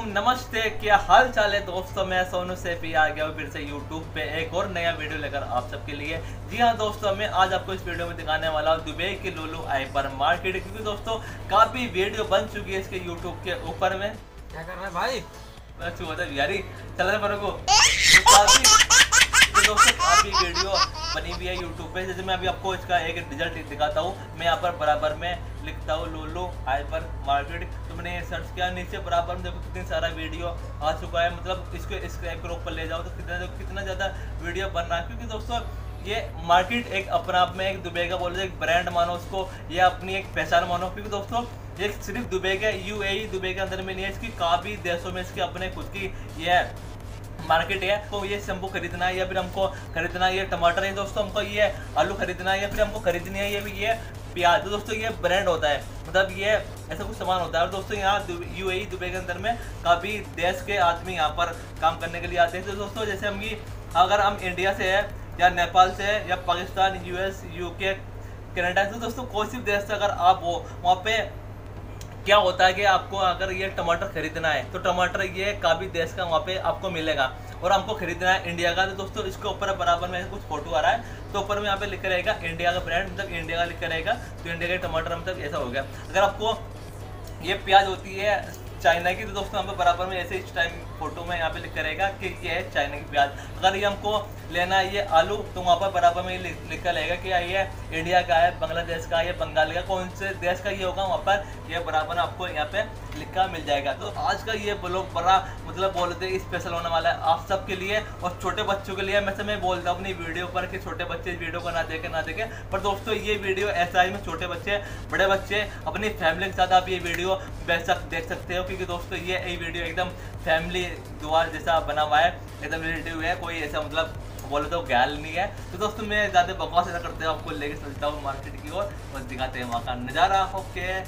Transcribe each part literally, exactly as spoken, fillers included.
नमस्ते, क्या हाल चाल है दोस्तों। मैं सोनू से भी आ गया हूँ फिर से यूट्यूब पे एक और नया वीडियो लेकर आप सबके लिए। जी हाँ दोस्तों, मैं आज आपको इस वीडियो में दिखाने वाला हूँ दुबई की लुलु हाइपर मार्केट, क्योंकि दोस्तों काफ़ी वीडियो बन चुकी है इसके यूट्यूब के ऊपर में। क्या कर रहा है भाई? बिहारी चल रहे पर को तो दोस्तों काफ़ी वीडियो बनी हुई है यूट्यूब पे। जैसे मैं अभी आपको इसका एक रिजल्ट दिखाता हूँ। मैं यहाँ पर बराबर में लिखता हूँ लुलु हाइपर मार्केट, तो मैंने सर्च किया, नीचे बराबर में देखो कितनी सारा वीडियो आ चुका है। मतलब इसको स्क्रैप के ऊपर ले जाओ तो कितना कितना ज़्यादा वीडियो बन रहा है, क्योंकि दोस्तों ये मार्केट एक अपने आप में एक दुबई का बोलो, एक ब्रांड मानो उसको, या अपनी एक पहचान मानो। क्योंकि दोस्तों ये सिर्फ दुबई का यूएई दुबई के अंदर में नहीं है, इसकी काफ़ी देशों में इसकी अपने खुद की ये मार्केट है। तो ये शैम्पू खरीदना है या फिर हमको खरीदना है ये टमाटर है दोस्तों, हमको ये आलू खरीदना है या फिर हमको खरीदनी है ये भी ये प्याज। तो दोस्तों ये ब्रांड होता है, मतलब ये ऐसा कुछ सामान होता है। और दोस्तों यहाँ यूएई दुबई के अंदर में काफ़ी देश के आदमी यहाँ पर काम करने के लिए आते हैं। तो दोस्तों जैसे हम ये अगर हम इंडिया से है या नेपाल से है या पाकिस्तान, यूएस, यूके, कनाडा, तो दोस्तों कोई सी देश से अगर आप हो, वहाँ पे क्या होता है कि आपको अगर ये टमाटर खरीदना है तो टमाटर ये काफ़ी देश का वहाँ पे आपको मिलेगा, और हमको खरीदना है इंडिया का। तो दोस्तों इसके ऊपर बराबर में कुछ फोटो आ रहा है, तो ऊपर में यहाँ पे लिखा रहेगा इंडिया का ब्रांड, मतलब इंडिया का लिखा रहेगा, तो इंडिया का टमाटर मतलब ऐसा हो गया। अगर आपको ये प्याज होती है चाइना की, तो दोस्तों यहाँ पे बराबर में ऐसे इस टाइम फोटो में यहाँ पे लिखा रहेगा कि ये है चाइना की प्याज। अगर ये हमको लेना है ये आलू, तो वहाँ पर बराबर में ये लिखा रहेगा कि ये इंडिया का है, बांग्लादेश का, ये बंगाल का, कौन से देश का ये होगा, वहाँ पर ये बराबर आपको यहाँ पे लिखा मिल जाएगा। तो आज का ये ब्लॉग बड़ा मतलब बोलते हैं स्पेशल होने वाला है आप सबके लिए और छोटे बच्चों के लिए। मैं से मैं बोलता हूँ अपनी वीडियो पर कि छोटे बच्चे इस वीडियो को ना देखे ना देखे पर दोस्तों ये वीडियो ऐसा ही में छोटे बच्चे, बड़े बच्चे अपनी फैमिली के साथ आप ये वीडियो देख सकते हो, क्योंकि दोस्तों ये वीडियो एकदम फैमिली द्वार जैसा बना हुआ है, एकदम रिलेटिव है, कोई ऐसा मतलब बोले तो गैल नहीं है। तो दोस्तों मैं ज़्यादा बकवास ऐसा करते हैं, आपको लेके चलता हूँ मार्केट की ओर और दिखाते हैं वहाँ का नज़ारा। ओके,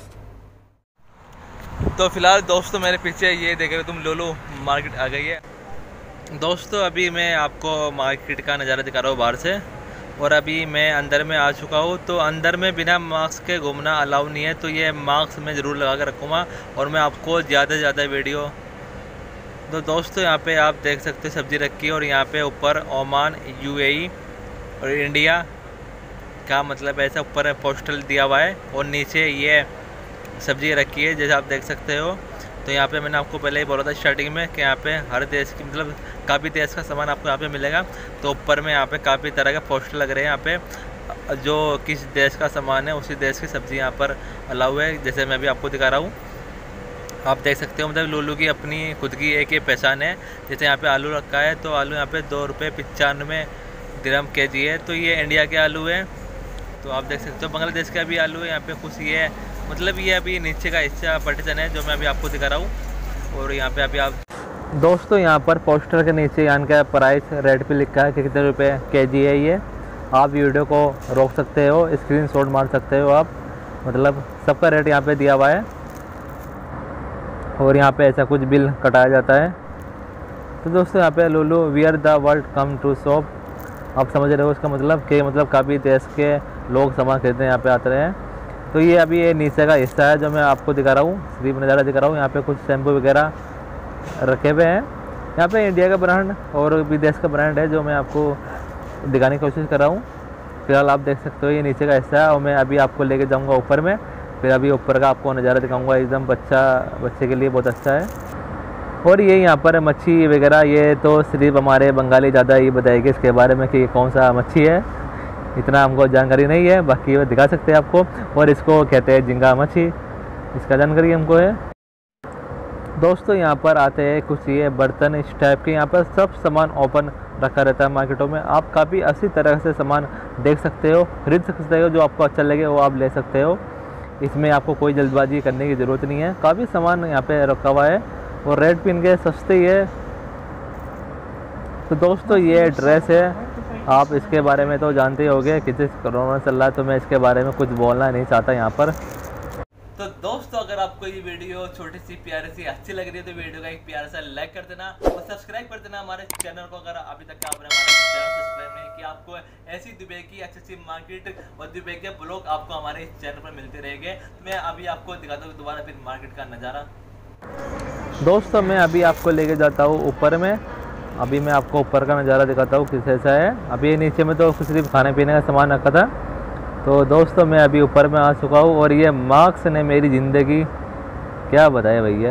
तो फिलहाल दोस्तों मेरे पीछे ये देख रहे हो तुम लुलु मार्केट आ गई है। दोस्तों अभी मैं आपको मार्केट का नज़ारा दिखा रहा हूँ बाहर से, और अभी मैं अंदर में आ चुका हूँ। तो अंदर में बिना मास्क के घूमना अलाउ नहीं है, तो ये मास्क मैं ज़रूर लगा कर रखूँगा और मैं आपको ज़्यादा से ज़्यादा वीडियो। तो दोस्तों यहाँ पे आप देख सकते हो सब्ज़ी रखी है, और यहाँ पे ऊपर ओमान, यूएई और इंडिया का मतलब ऐसा ऊपर पोस्टल दिया हुआ है, और नीचे ये सब्ज़ी रखी है जैसे आप देख सकते हो। तो यहाँ पे मैंने आपको पहले ही बोला था स्टार्टिंग में कि यहाँ पे हर देश की मतलब काफ़ी देश का सामान आपको यहाँ पे मिलेगा। तो ऊपर में यहाँ पे काफ़ी तरह के पोस्टर लग रहे हैं, यहाँ पे जो किस देश का सामान है उसी देश की सब्ज़ी यहाँ पर अलाउ है। जैसे मैं अभी आपको दिखा रहा हूँ, आप देख सकते हो, मतलब लुलु की अपनी खुद की एक ये पहचान है। जैसे यहाँ पे आलू रखा है, तो आलू यहाँ पे दो रुपये पचानवे दिरहम के जी है, तो ये इंडिया के आलू है। तो आप देख सकते हो बांग्लादेश का भी आलू है यहाँ पे कुछ, ये मतलब ये अभी नीचे का हिस्सा पार्टीशन है जो मैं अभी आपको दिखा रहा हूँ। और यहाँ पे अभी आप दोस्तों यहाँ पर पोस्टर के नीचे यहाँ का प्राइस रेट पे लिखा है कि कितने रुपए के जी है ये। आप वीडियो को रोक सकते हो, स्क्रीनशॉट मार सकते हो आप, मतलब सबका रेट यहाँ पे दिया हुआ है, और यहाँ पे ऐसा कुछ बिल कटाया जाता है। तो दोस्तों यहाँ पे Lulu where the world come to shop, आप समझ रहे हो इसका मतलब कि मतलब काफ़ी देश के लोग सामान खरीदने यहाँ पे आते हैं। तो ये अभी ये नीचे का हिस्सा है जो मैं आपको दिखा रहा हूँ, सिर्फ नज़ारा दिखा रहा हूँ। यहाँ पे कुछ शैम्पू वगैरह रखे हुए हैं, यहाँ पे इंडिया का ब्रांड और विदेश का ब्रांड है जो मैं आपको दिखाने की कोशिश कर रहा हूँ। फिलहाल आप देख सकते हो ये नीचे का हिस्सा है, और मैं अभी आपको लेके जाऊँगा ऊपर में, फिर अभी ऊपर का आपको नज़ारा दिखाऊँगा। एकदम बच्चा बच्चे के लिए बहुत अच्छा है। और ये यहाँ पर मच्छी वगैरह, ये तो सिर्फ हमारे बंगाली ज़्यादा ही बताएगी इसके बारे में कि कौन सा मच्छी है, इतना हमको जानकारी नहीं है, बाकी वो दिखा सकते हैं आपको। और इसको कहते हैं झींगा मच्छी, इसका जानकारी हमको है। दोस्तों यहाँ पर आते हैं कुछ ये बर्तन इस टाइप के, यहाँ पर सब सामान ओपन रखा रहता है मार्केटों में। आप काफ़ी अच्छी तरह से सामान देख सकते हो, खरीद सकते हो, जो आपको अच्छा लगे वो आप ले सकते हो। इसमें आपको कोई जल्दबाजी करने की ज़रूरत नहीं है, काफ़ी सामान यहाँ पे रखा हुआ है, और रेट भी इनके सस्ते ही है। तो दोस्तों ये ड्रेस है, आप इसके बारे में तो जानते ही होंगे कि जिस कोरोना चल रहा है, तो मैं इसके बारे में कुछ बोलना नहीं चाहता यहाँ पर। तो दोस्तों अगर आपको ये वीडियो छोटी सी प्यारी सी अच्छी लग रही है तो वीडियो का एक प्यारा सा लाइक कर देना और सब्सक्राइब कर देना हमारे चैनल को, अगर अभी तक आपने हमारे चैनल सब्सक्राइब नहीं किया। आपको ऐसी दुबई की अच्छी अच्छी मार्केट और दुबई के ब्लॉग आपको हमारे इस चैनल पर मिलते रहेंगे। मैं अभी आपको दिखाता हूँ दोबारा फिर मार्केट का नज़ारा। दोस्तों मैं अभी आपको लेके जाता हूँ ऊपर में। अभी मैं आपको ऊपर का नज़ारा दिखाता हूँ किस ऐसा है। अभी नीचे में तो सिर्फ खाने पीने का सामान रखा था। तो दोस्तों मैं अभी ऊपर में आ चुका हूँ और ये मार्क्स ने मेरी ज़िंदगी क्या बताया भैया।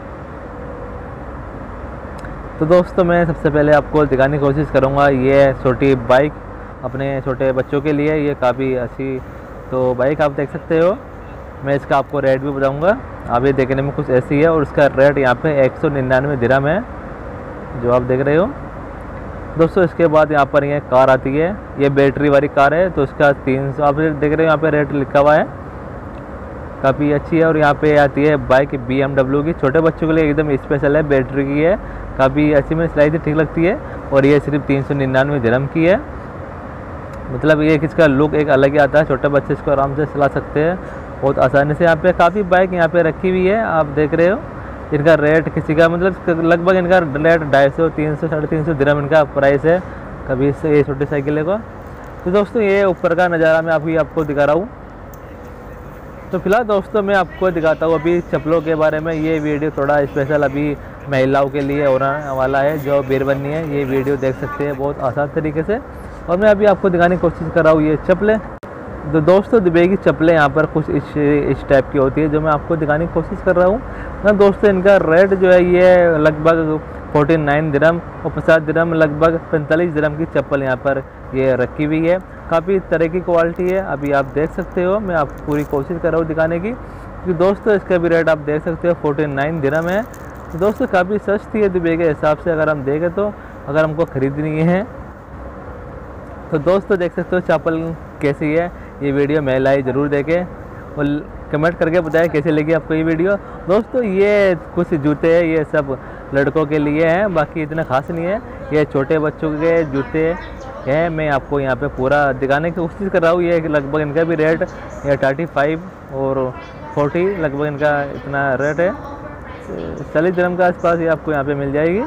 तो दोस्तों मैं सबसे पहले आपको दिखाने की कोशिश करूँगा ये छोटी बाइक अपने छोटे बच्चों के लिए। ये काफ़ी अच्छी तो बाइक आप देख सकते हो। मैं इसका आपको रेट भी बताऊँगा। आप ये देखने में कुछ ऐसी है और उसका रेट यहाँ पे एक सौ निन्यानवे दिरहम है जो आप देख रहे हो। दोस्तों इसके बाद यहाँ पर ये कार आती है, ये बैटरी वाली कार है। तो इसका तीन सौ आप देख रहे हो यहाँ पे रेट लिखा हुआ है, काफ़ी अच्छी है। और यहाँ पे आती है बाइक बी एम डब्ल्यू की, छोटे बच्चों के लिए एकदम स्पेशल है, बैटरी की है, काफ़ी अच्छी में सिलाई ठीक लगती है। और ये सिर्फ तीन सौ निन्यानवे दिरहम की है। मतलब ये इसका लुक एक अलग ही आता है, छोटे बच्चे इसको आराम से चला सकते हैं बहुत आसानी से। यहाँ पे काफ़ी बाइक यहाँ पे रखी हुई है, आप देख रहे हो। इनका रेट किसी का मतलब लगभग इनका रेट ढाई सौ तीन सौ साढ़े तीन सौ दिरहम इनका प्राइस है कभी इससे ये छोटी साइकिल का। तो दोस्तों ये ऊपर का नज़ारा मैं अभी आपको दिखा रहा हूँ। तो फिलहाल दोस्तों मैं आपको दिखाता हूँ अभी चप्पलों के बारे में। ये वीडियो थोड़ा स्पेशल अभी महिलाओं के लिए होने वाला है जो बेरबनी है, ये वीडियो देख सकते हैं बहुत आसान तरीके से। और मैं अभी आपको दिखाने की कोशिश कर रहा हूँ ये चप्पलें। तो दोस्तों दुबई की चप्पलें यहाँ पर कुछ इस इस टाइप की होती है जो मैं आपको दिखाने की कोशिश कर रहा हूँ ना। दोस्तों इनका रेट जो है ये लगभग फोर्टी नाइन दिरहम और पचास दिरहम लगभग पैंतालीस दिरहम की चप्पल यहाँ पर ये रखी हुई है। काफ़ी तरह की क्वालिटी है, अभी आप देख सकते हो। मैं आपको पूरी कोशिश कर रहा हूँ दिखाने की क्योंकि दोस्तों इसका भी रेट आप देख सकते हो फोर्टी नाइन दिरहम है। तो दोस्तों काफ़ी सस्ती है दुबई के हिसाब से अगर हम देखें तो, अगर हमको ख़रीदनी है तो। दोस्तों देख सकते हो चप्पल कैसी है। ये वीडियो महिलाएं ज़रूर देखें और कमेंट करके बताएं कैसे लगी आपको ये वीडियो। दोस्तों ये कुछ जूते हैं, ये सब लड़कों के लिए हैं, बाकी इतना खास नहीं है। ये छोटे बच्चों के जूते हैं, मैं आपको यहाँ पे पूरा दिखाने की कोशिश कर रहा हूँ। ये लगभग इनका भी रेट ये थर्टी फाइव और फोर्टी लगभग इनका इतना रेट है। चालीस दिरहम के आसपास ये आपको यहाँ पे मिल जाएगी।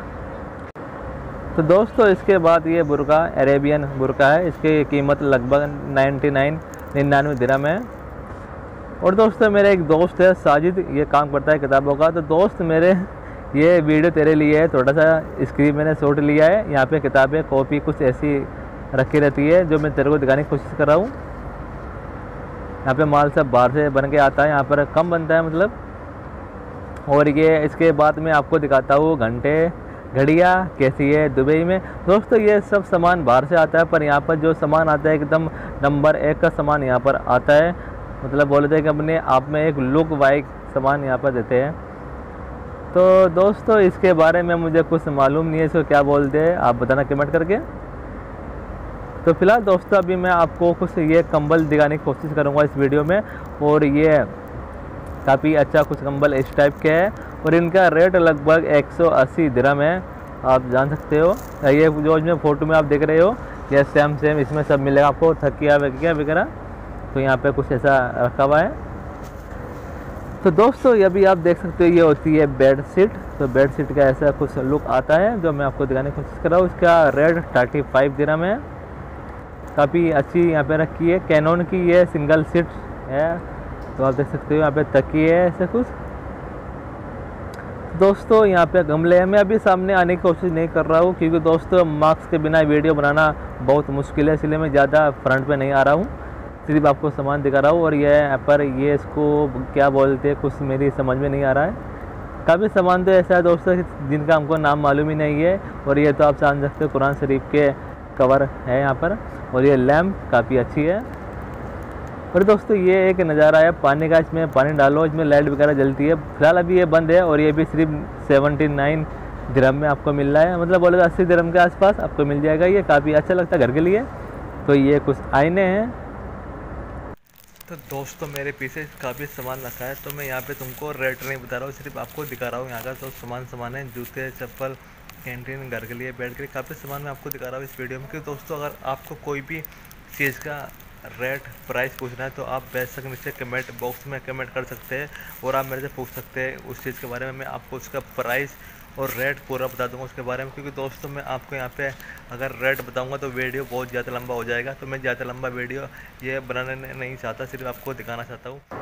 तो दोस्तों इसके बाद ये बुर्का अरेबियन बुर्का है, इसकी कीमत लगभग नाइन्टी नाइन निन्यानवे दिरहम है। और दोस्तों मेरे एक दोस्त है साजिद, ये काम करता है किताबों का। तो दोस्त मेरे ये वीडियो तेरे लिए है, थोड़ा सा स्क्रीन मैंने शॉट लिया है। यहाँ पे किताबें कॉपी कुछ ऐसी रखी रहती है जो मैं तेरे को दिखाने की कोशिश कर रहा हूँ। यहाँ पे माल सब बाहर से बन के आता है, यहाँ पर कम बनता है मतलब। और ये इसके बाद मैं आपको दिखाता हूँ घंटे घड़ियाँ कैसी है दुबई में। दोस्तों ये सब सामान बाहर से आता है, पर यहाँ पर जो सामान आता है एकदम नंबर एक का सामान यहाँ पर आता है। मतलब बोलते हैं कि अपने आप में एक लुक वाइज सामान यहाँ पर देते हैं। तो दोस्तों इसके बारे में मुझे कुछ मालूम नहीं है, इसको क्या बोलते हैं आप बताना कमेंट करके। तो फिलहाल दोस्तों अभी मैं आपको कुछ ये कंबल दिखाने की कोशिश करूँगा इस वीडियो में। और ये काफ़ी अच्छा कुछ कंबल इस टाइप के है और इनका रेट लगभग एक सौ अस्सी दिरहम है, आप जान सकते हो। ये जो इसमें फ़ोटो में आप देख रहे हो ये सेम सेम इसमें सब मिलेगा आपको, थकिया वकिया वगैरह। तो यहाँ पे कुछ ऐसा रखा हुआ है। तो दोस्तों ये भी आप देख सकते हो ये होती है बेड शीट। तो बेड शीट का ऐसा कुछ लुक आता है जो मैं आपको दिखाने की कोशिश कर रहा हूँ। इसका रेट थर्टी फाइव दिरहम है, काफ़ी अच्छी यहाँ पे रखी है। कैनन की ये सिंगल सीट है, तो आप देख सकते हो यहाँ पे तकिए है ऐसे कुछ। दोस्तों यहाँ पे गमले हैं। मैं अभी सामने आने की कोशिश नहीं कर रहा हूँ क्योंकि दोस्तों मास्क के बिना वीडियो बनाना बहुत मुश्किल है, इसलिए मैं ज़्यादा फ्रंट पे नहीं आ रहा हूँ, सिर्फ आपको सामान दिखा रहा हूँ। और ये यहाँ पर ये इसको क्या बोलते हैं कुछ मेरी समझ में नहीं आ रहा है। काफ़ी सामान तो ऐसा है दोस्तों जिनका हमको नाम मालूम ही नहीं है। और ये तो आप जान सकते हो कुरान शरीफ के कवर है यहाँ पर। और ये लैम्प काफ़ी अच्छी है। और दोस्तों ये एक नज़ारा है पानी का, इसमें पानी डालो इसमें लाइट वगैरह जलती है। फिलहाल अभी ये बंद है और ये भी सिर्फ सेवेंटी नाइन दिरहम में आपको मिल रहा है, मतलब बोले तो अस्सी दिरहम के आसपास आपको मिल जाएगा। ये काफ़ी अच्छा लगता है घर के लिए। तो ये कुछ आईने हैं। तो दोस्तों मेरे पीछे काफ़ी सामान रखा है, तो मैं यहाँ पे तुमको रेट नहीं बता रहा हूँ, सिर्फ आपको दिखा रहा हूँ यहाँ का तो सामान सामान है, जूते चप्पल कैंटीन घर के लिए बेड के लिए काफ़ी सामान मैं आपको दिखा रहा हूँ इस वीडियो में। क्योंकि दोस्तों अगर आपको कोई भी चीज़ का रेट प्राइस पूछना है तो आप बेशक नीचे कमेंट बॉक्स में कमेंट कर सकते हैं और आप मेरे से पूछ सकते हैं उस चीज़ के बारे में। मैं आपको उसका प्राइस और रेट पूरा बता दूंगा उसके बारे में। क्योंकि दोस्तों मैं आपको यहाँ पे अगर रेट बताऊंगा तो वीडियो बहुत ज़्यादा लंबा हो जाएगा, तो मैं ज़्यादा लंबा वीडियो ये बनाने नहीं चाहता, सिर्फ आपको दिखाना चाहता हूँ।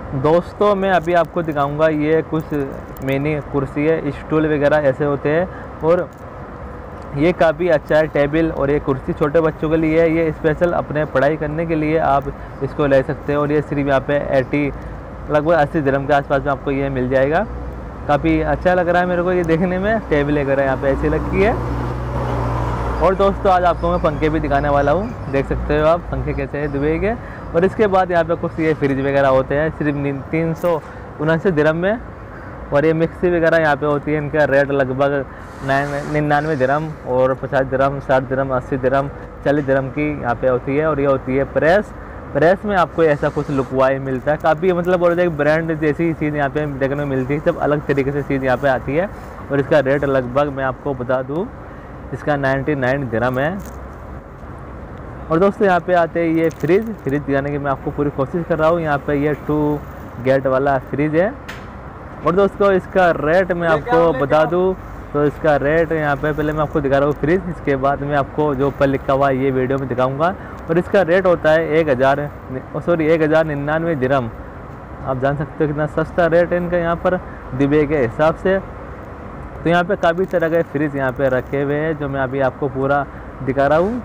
दोस्तों मैं अभी आपको दिखाऊंगा, ये कुछ मिनी कुर्सी है, स्टूल वगैरह ऐसे होते हैं और ये काफ़ी अच्छा है टेबल। और ये कुर्सी छोटे बच्चों के लिए है, ये स्पेशल अपने पढ़ाई करने के लिए आप इसको ले सकते हो। और ये सिर्फ यहाँ पे एटी लगभग अस्सी दिरहम के आसपास में आपको ये मिल जाएगा। काफ़ी अच्छा लग रहा है मेरे को ये देखने में, टेबल वगैरह यहाँ पे ऐसी लगी है। और दोस्तों आज आपको मैं पंखे भी दिखाने वाला हूँ, देख सकते हो आप पंखे कैसे हैं दुबई के। और इसके बाद यहाँ पे कुछ ये फ्रिज वगैरह होते हैं सिर्फ तीन सौ उनासी दिरहम में। और ये मिक्सी वगैरह यहाँ पे होती है, इनका रेट लगभग नाइन निन्यानवे दिरहम और पचास दिरहम, साठ दिरहम, अस्सी दिरहम, चालीस दिरहम की यहाँ पे होती है। और ये होती है प्रेस। प्रेस में आपको ऐसा कुछ लुकवाई मिलता है, काफ़ी मतलब और एक ब्रांड जैसी चीज़ यहाँ पे देखने को मिलती है, सब अलग तरीके से चीज़ यहाँ पे आती है। और इसका रेट लगभग मैं आपको बता दूँ, इसका नाइन्टी नाइन दिरहम है। और दोस्तों यहाँ पे आते हैं ये फ्रिज। फ्रिज दिखाने की मैं आपको पूरी कोशिश कर रहा हूँ। यहाँ पे ये टू गेट वाला फ्रिज है। और दोस्तों इसका रेट मैं आपको बता दूँ, तो इसका रेट यहाँ पे पहले मैं आपको दिखा रहा हूँ फ्रिज, इसके बाद मैं आपको जो ऊपर लिखा हुआ है ये वीडियो में दिखाऊंगा। और इसका रेट होता है एक हज़ार सॉरी एक हज़ार निन्यानवे दिरहम। आप जान सकते हो कितना सस्ता रेट है इनका यहाँ पर दुबई के हिसाब से। तो यहाँ पे काफ़ी तरह के फ्रिज यहाँ पे रखे हुए हैं जो मैं अभी आपको पूरा दिखा रहा हूँ।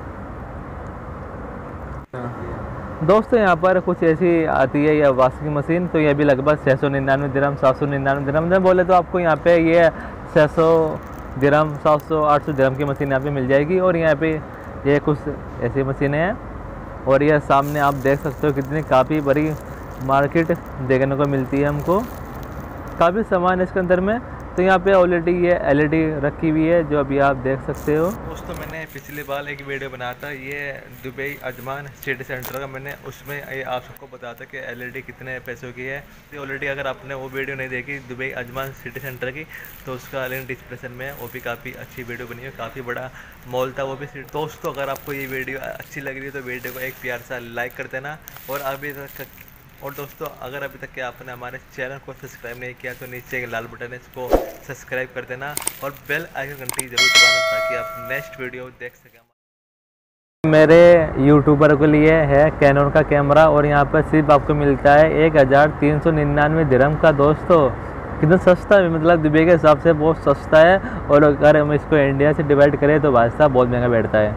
दोस्तों यहाँ पर कुछ ऐसी आती है यह वॉशिंग मशीन, तो ये भी लगभग छः सौ निन्यानवे दिरहम, सात सौ निन्यानवे दिरहम में बोले तो आपको यहाँ पे ये छः सौ दिरहम, सात सौ, आठ सौ दिरहम की मशीन यहाँ पे मिल जाएगी। और यहाँ पे ये कुछ ऐसी मशीनें हैं। और ये सामने आप देख सकते हो कितनी काफ़ी बड़ी मार्केट देखने को मिलती है हमको, काफ़ी सामान है इसके अंदर में। तो यहाँ पे ऑलरेडी ये एलईडी रखी हुई है जो अभी आप देख सकते हो। दोस्तों मैंने पिछली बार एक वीडियो बनाया था ये दुबई अजमान सिटी सेंटर का, मैंने उसमें ये आप सबको बताया था कि एलईडी कितने पैसों की है। तो ऑलरेडी अगर आपने वो वीडियो नहीं देखी दुबई अजमान सिटी सेंटर की, तो उसका लिंक डिस्क्रिप्शन में है, वो भी काफ़ी अच्छी वीडियो बनी है, काफ़ी बड़ा मॉल था वो भी। दोस्तों अगर आपको ये वीडियो अच्छी लग रही है तो वीडियो को एक प्यार सा लाइक कर देना। और अभी तक और दोस्तों अगर अभी तक के आपने हमारे चैनल को सब्सक्राइब नहीं किया तो नीचे के लाल बटन है इसको सब्सक्राइब कर देना और बेल आइकन घंटी जरूर दबाना ताकि आप नेक्स्ट वीडियो देख सकें। मेरे यूट्यूबर के लिए है कैनन का कैमरा और यहाँ पर सिर्फ आपको मिलता है एक हज़ार तीन सौ निन्यानवे दिरहम का। दोस्तों कितना सस्ता है, मतलब दुबई के हिसाब से बहुत सस्ता है। और अगर हम इसको इंडिया से डिवाइड करें तो भाई साहब बहुत महंगा बैठता है।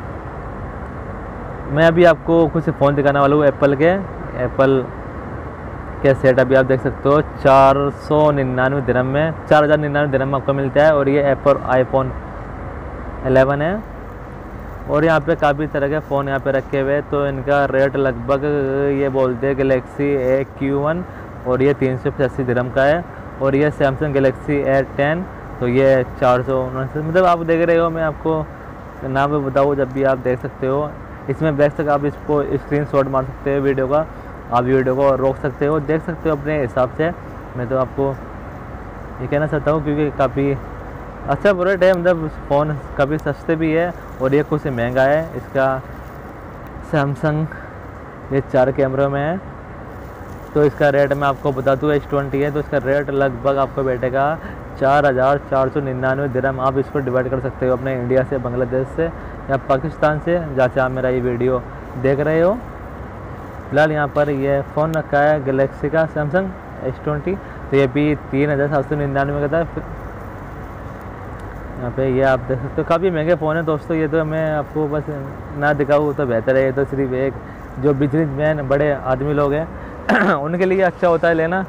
मैं अभी आपको कुछ फ़ोन दिखाने वाला हूँ एप्पल के एप्पल के सेट। अभी आप देख सकते हो चार सौ निन्यानवे दिरहम में, चार हज़ार निन्यानवे दिरहम में आपको मिलता है। और ये एप्पल आईफोन इलेवन है। और यहाँ पे काफ़ी तरह के फ़ोन यहाँ पे रखे हुए हैं, तो इनका रेट लगभग ये बोलते हैं गैलेक्सी ए क्यू वन और ये तीन सौ पचासी दिरहम का है। और ये सैमसंग गैलेक्सी ए टेन, तो ये चार सौ उनसठ, मतलब आप देख रहे हो, मैं आपको नाम भी बताऊँ जब भी आप देख सकते हो। इसमें बैक तक आप इसको स्क्रीनशॉट मार सकते हो वीडियो का, आप वीडियो को रोक सकते हो, देख सकते हो अपने हिसाब से। मैं तो आपको ये कहना चाहता हूँ क्योंकि काफ़ी अच्छा प्रोडक्ट है, मतलब फ़ोन काफ़ी सस्ते भी है और ये कुछ महंगा है। इसका सैमसंग ये चार कैमरों में है, तो इसका रेट मैं आपको बता दूँ एस ट्वेंटी है, तो इसका रेट लगभग आपको बैठेगा चार हज़ार चार सौ निन्यानवे दिरहम। आप इसको डिवाइड कर सकते हो अपने इंडिया से, बांग्लादेश से या पाकिस्तान से, जहाँ से आप मेरा ये वीडियो देख रहे हो। फिलहाल यहाँ पर ये फ़ोन रखा है गैलेक्सी का सैमसंग एस ट्वेंटी, तो ये भी तीन हज़ार सात सौ निन्यानवे का था। यहाँ पे ये आप देख सकते हो काफ़ी महंगे फ़ोन है दोस्तों। ये तो मैं आपको बस ना दिखाऊँ तो बेहतर है, ये तो सिर्फ एक जो बिजनेस मैन बड़े आदमी लोग हैं उनके लिए अच्छा होता है लेना।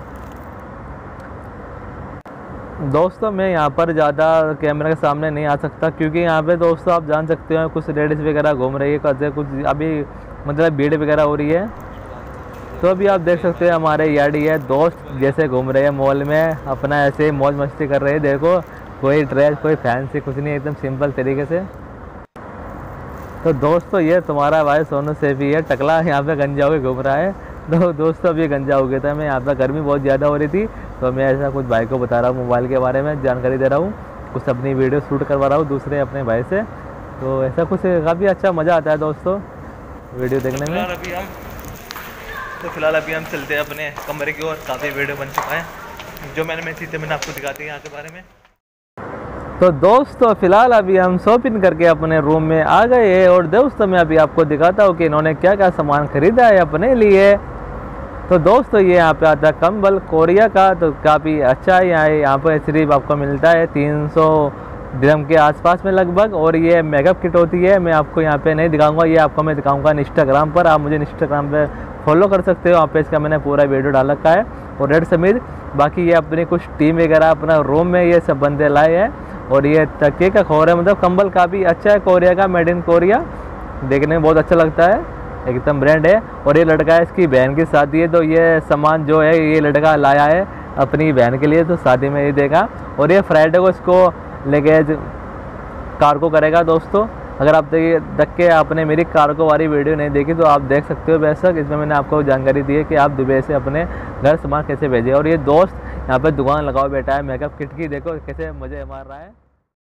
दोस्तों मैं यहाँ पर ज़्यादा कैमरे के सामने नहीं आ सकता क्योंकि यहाँ पे दोस्तों आप जान सकते हो कुछ लेडीज़ वगैरह घूम रही है, कैसे कुछ अभी मतलब भीड़ वगैरह हो रही है। तो अभी आप देख सकते हैं हमारे याडी है दोस्त जैसे घूम रहे हैं मॉल में, अपना ऐसे ही मौज मस्ती कर रहे हैं। देखो कोई ड्रेस कोई फैंसी कुछ नहीं, एकदम सिंपल तरीके से। तो दोस्तों ये तुम्हारा भाई सोनू सेफी है, टकला यहाँ पे गंजा होकर घूम रहा है। तो दोस्तों अभी गंजा हो गया था मैं, यहाँ पर गर्मी बहुत ज़्यादा हो रही थी, तो मैं ऐसा कुछ भाई को बता रहा हूँ मोबाइल के बारे में, जानकारी दे रहा हूँ, कुछ अपनी वीडियो शूट करवा रहा हूँ दूसरे अपने भाई से। तो ऐसा कुछ काफ़ी अच्छा मज़ा आता है दोस्तों वीडियो देखने में। अभी हम तो फिलहाल अभी हम चलते हैं अपने कमरे की ओर, काफ़ी वीडियो बन चुका है, जो मैंने मैं चीज़ें मैंने आपको दिखाती है यहाँ के बारे में। तो दोस्तों फिलहाल अभी हम शॉपिंग करके अपने रूम में आ गए हैं और दोस्तों मैं अभी आपको दिखाता हूँ कि इन्होंने क्या क्या सामान खरीदा है अपने लिए। तो दोस्तों ये यहाँ पे आता है कंबल कोरिया का, तो काफ़ी अच्छा है। यहाँ यहाँ पर सिर्फ आपको मिलता है तीन सौ दिरहम के आसपास में लगभग, और ये मेकअप किट होती है। मैं आपको यहाँ पे नहीं दिखाऊंगा, ये आपको मैं दिखाऊंगा इंस्टाग्राम पर। आप मुझे इंस्टाग्राम पे फॉलो कर सकते हो, वहाँ पे इसका मैंने पूरा वीडियो डाल रखा है और रेड समीर। बाकी ये अपनी कुछ टीम वगैरह अपना रूम में ये सब बंदे लाए हैं। और ये तकिए का खोर है, मतलब कंबल काफ़ी अच्छा है, कोरिया का, मेड इन कोरिया, देखने में बहुत अच्छा लगता है, एकदम ब्रांड है। और ये लड़का है, इसकी बहन की शादी है, तो ये सामान जो है ये लड़का लाया है अपनी बहन के लिए, तो शादी में ये देगा। और ये फ्राइडे को इसको लेके कार्गो करेगा दोस्तों। अगर आप देखिए तक के आपने मेरी कार्गो वाली वीडियो नहीं देखी तो आप देख सकते हो बेशक, इसमें मैंने आपको जानकारी दी है कि आप दुबई से अपने घर सामान कैसे भेजें। और ये दोस्त यहाँ पे दुकान लगाओ बैठा है मेकअप किट की, देखो कैसे मज़े मार रहा है।